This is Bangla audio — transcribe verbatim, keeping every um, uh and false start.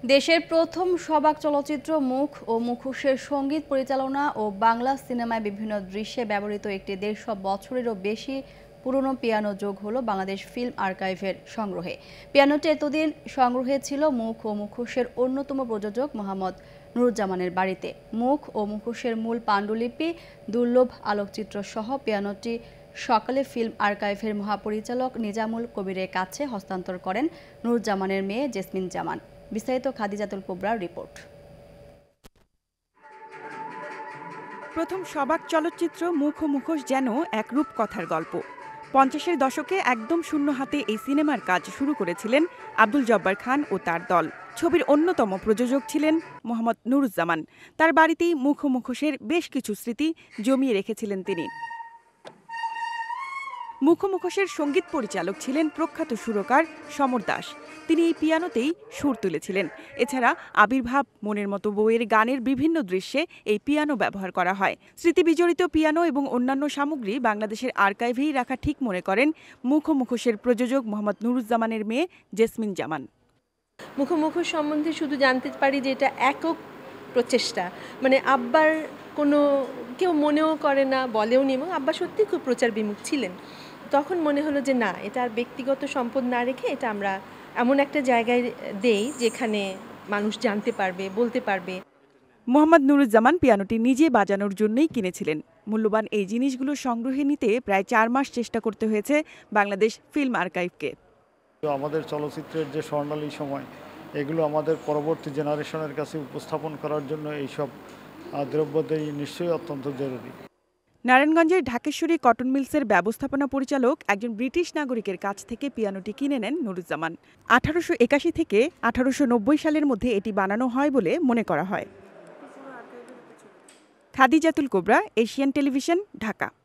দেশের প্রথম সবাক চলচ্চিত্র মুখ ও মুখোশের সঙ্গীত পরিচালনা ও বাংলা সিনেমায় বিভিন্ন দৃশ্যে ব্যবহৃত একটি দেড়শো বছরেরও বেশি পুরনো পিয়ানো যোগ হলো বাংলাদেশ ফিল্ম আর্কাইভের সংগ্রহে। পিয়ানোটি এতদিন সংগ্রহে ছিল মুখ ও মুখোশের অন্যতম প্রযোজক মোহাম্মদ নুরুজ্জামানের বাড়িতে। মুখ ও মুখোশের মূল পাণ্ডুলিপি, দুর্লভ আলোকচিত্র সহ পিয়ানোটি সকালে ফিল্ম আর্কাইভের মহাপরিচালক নিজামুল কবিরের কাছে হস্তান্তর করেন নুরুজ্জামানের মেয়ে জেসমিন জামান। বিস্তারিত খাদিজাতুল কুবরার রিপোর্ট। প্রথম সবাক চলচ্চিত্র মুখ ও মুখোশ যেন এক রূপকথার গল্প। পঞ্চাশের দশকে একদম শূন্য হাতে এই সিনেমার কাজ শুরু করেছিলেন আব্দুল জব্বার খান ও তার দল। ছবির অন্যতম প্রযোজক ছিলেন মোহাম্মদ নুরুজ্জামান। তার বাড়িতেই মুখ ও মুখোশের বেশ কিছু স্মৃতি জমিয়ে রেখেছিলেন তিনি। মুখ ও মুখোশের সঙ্গীত পরিচালক ছিলেন প্রখ্যাত সুরকার সমর দাস। তিনি এই পিয়ানোতেই সুর তুলেছিলেন। এছাড়া আবির্ভাব, মনের মতো বইয়ের গানের বিভিন্ন দৃশ্যে এই পিয়ানো ব্যবহার করা হয়। স্মৃতিবিজড়িত পিয়ানো এবং অন্যান্য সামগ্রী বাংলাদেশের আর্কাইভেই রাখা ঠিক মনে করেন মুখ ও মুখোশের প্রযোজক মোহাম্মদ নুরুজ্জামানের মেয়ে জেসমিন জামান। মুখ ও মুখোশ সম্বন্ধে শুধু জানতে পারি যে এটা একক প্রচেষ্টা, মানে আব্বার কোনো কেউ মনেও করে না, বলেও নি, এবং আব্বা সত্যি খুব প্রচার বিমুখ ছিলেন। তখন মনে হলো যে না, এটা আর ব্যক্তিগত সম্পদ না রেখে এটা আমরা এমন একটা জায়গায় দেই যেখানে মানুষ জানতে পারবে, বলতে পারবে। মোহাম্মদ নুরুজ্জামান পিয়ানোটি নিজে বাজানোর জন্যই কিনেছিলেন। মূল্যবান এই জিনিসগুলো সংগ্রহে নিতে প্রায় চার মাস চেষ্টা করতে হয়েছে বাংলাদেশ ফিল্ম আর্কাইভকে। আমাদের চলচ্চিত্রের যে স্বর্ণালী সময়, এগুলো আমাদের পরবর্তী জেনারেশনের কাছে উপস্থাপন করার জন্য এইসব দ্রব্যদেই নিশ্চয়ই অত্যন্ত জরুরি। নারায়ণগঞ্জের ঢাকেশ্বরী কটন মিলসের ব্যবস্থাপনা পরিচালক একজন ব্রিটিশ নাগরিকের কাছ থেকে পিয়ানোটি কিনে নেন নুরুজ্জামান। আঠারোশো একাশি থেকে আঠারোশো নব্বই সালের মধ্যে এটি বানানো হয় বলে মনে করা হয়। Khadijatul Kubra, Asian television, Dhaka.